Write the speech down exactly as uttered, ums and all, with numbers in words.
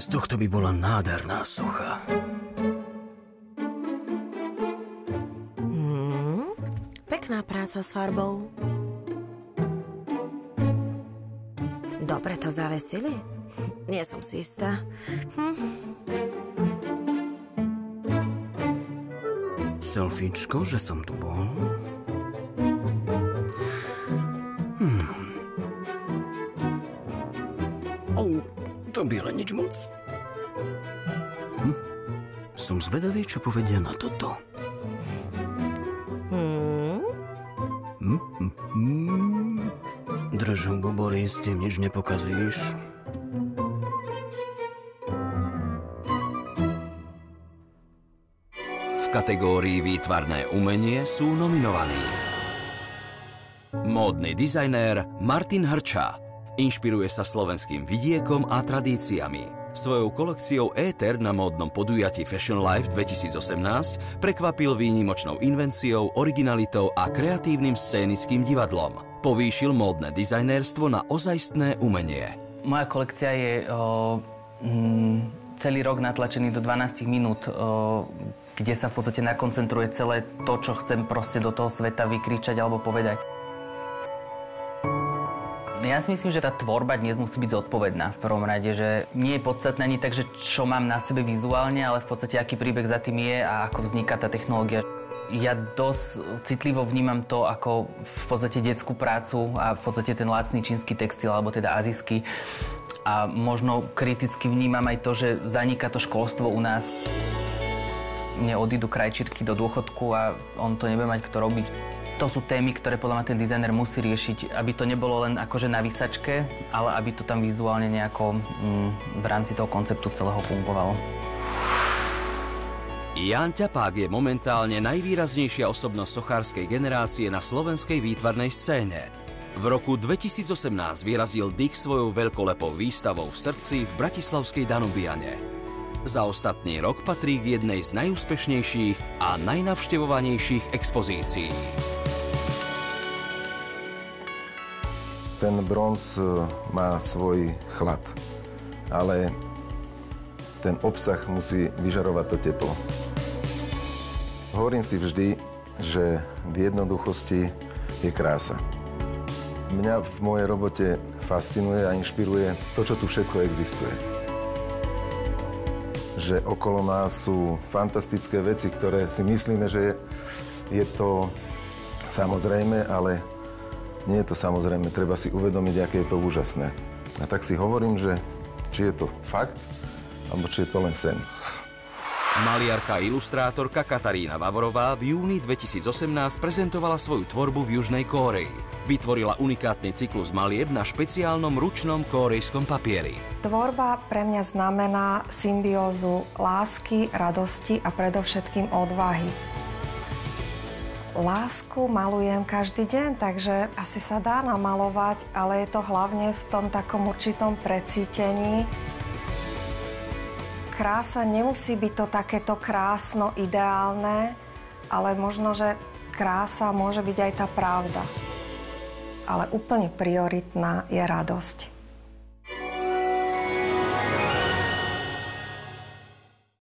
Z tohto by bola nádherná socha. Hmm, pekná práca s farbou. Dobre to zavesili? Nie som si istá. Hm. Selfiečko, že som tu bol. Hmm. Oh, to by ale nič moc. Hm. Som zvedavý, čo povedia na toto. Hmm. Hm, hm, hm. Drž hubu, Boris, tým nič nepokazíš. V kategórii výtvarné umenie sú nominovaní módny dizajnér Martin Hrča. Inšpiruje sa slovenským vidiekom a tradíciami. Svojou kolekciou Éter na módnom podujatí Fashion Life dvetisícosemnásť prekvapil výnimočnou invenciou, originalitou a kreatívnym scénickým divadlom. Povýšil módne dizajnérstvo na ozajstné umenie. Moja kolekcia je o, mm, celý rok natlačený do dvanásť minút, o, kde sa v podstate nakoncentruje celé to, čo chcem proste do toho sveta vykričať alebo povedať. Ja si myslím, že tá tvorba dnes musí byť zodpovedná v prvom rade, že nie je podstatné ani tak, že čo mám na sebe vizuálne, ale v podstate aký príbeh za tým je a ako vzniká tá technológia. Ja dosť citlivo vnímam to ako v podstate detskú prácu a v podstate ten lacný čínsky textil, alebo teda azijský. A možno kriticky vnímam aj to, že zaniká to školstvo u nás. Mne odídu krajčírky do dôchodku a on to nebude mať kto robiť. To sú témy, ktoré podľa mňa ten dizajner musí riešiť, aby to nebolo len akože na výsačke, ale aby to tam vizuálne nejako mm, v rámci toho konceptu celého fungovalo. Ján Ťapák je momentálne najvýraznejšia osobnosť sochárskej generácie na slovenskej výtvarnej scéne. V roku dvetisícosemnásť vyrazil Dých svojou veľkolepou výstavou v srdci v bratislavskej Danubiane. Za ostatný rok patrí k jednej z najúspešnejších a najnavštevovanejších expozícií. Ten bronz má svoj chlad, ale ten obsah musí vyžarovať to teplo. Hovorím si vždy, že v jednoduchosti je krása. Mňa v mojej robote fascinuje a inšpiruje to, čo tu všetko existuje. Že okolo nás sú fantastické veci, ktoré si myslíme, že je, je to samozrejme, ale nie je to samozrejme. Treba si uvedomiť, aké je to úžasné. A tak si hovorím, že či je to fakt, alebo či je to len sen. Maliarka a ilustrátorka Katarína Vavorová v júni dvetisícosemnásť prezentovala svoju tvorbu v Južnej Kórei. Vytvorila unikátny cyklus malieb na špeciálnom ručnom kórejskom papieri. Tvorba pre mňa znamená symbiózu lásky, radosti a predovšetkým odvahy. Lásku malujem každý deň, takže asi sa dá namalovať, ale je to hlavne v tom takom určitom precítení. Krása nemusí byť to takéto krásno, ideálne, ale možno, že krása môže byť aj tá pravda. Ale úplne prioritná je radosť.